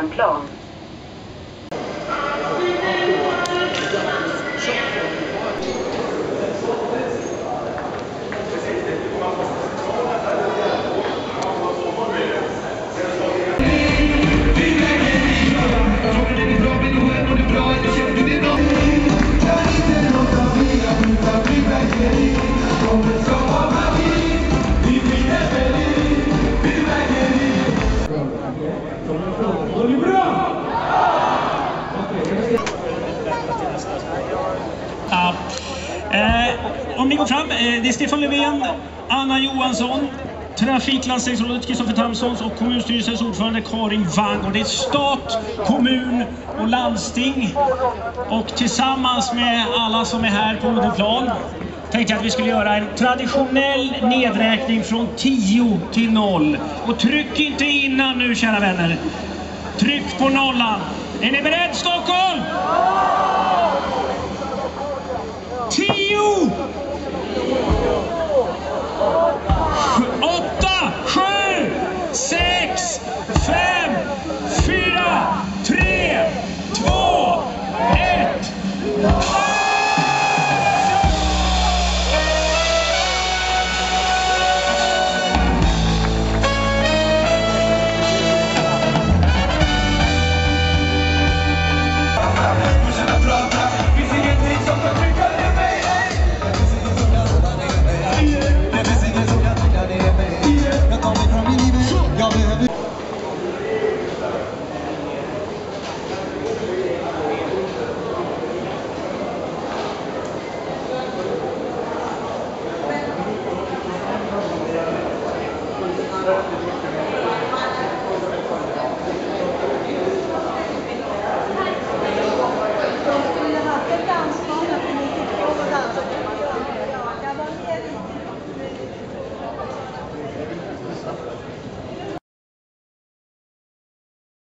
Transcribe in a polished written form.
en plan. Om ni går fram, det är Stefan Löfven, Anna Johansson, Trafiklandstingsrådet Kristoffer Tamsons och kommunstyrelsens ordförande Karin Wang. Och det är stat, kommun och landsting. Och tillsammans med alla som är här på Odenplan tänkte jag att vi skulle göra en traditionell nedräkning från 10 till 0. Och tryck inte innan nu, kära vänner. Tryck på nollan. Är ni beredda, Stockholm? 10! 8, 7, 6, 5, 4, 3, 2, 1.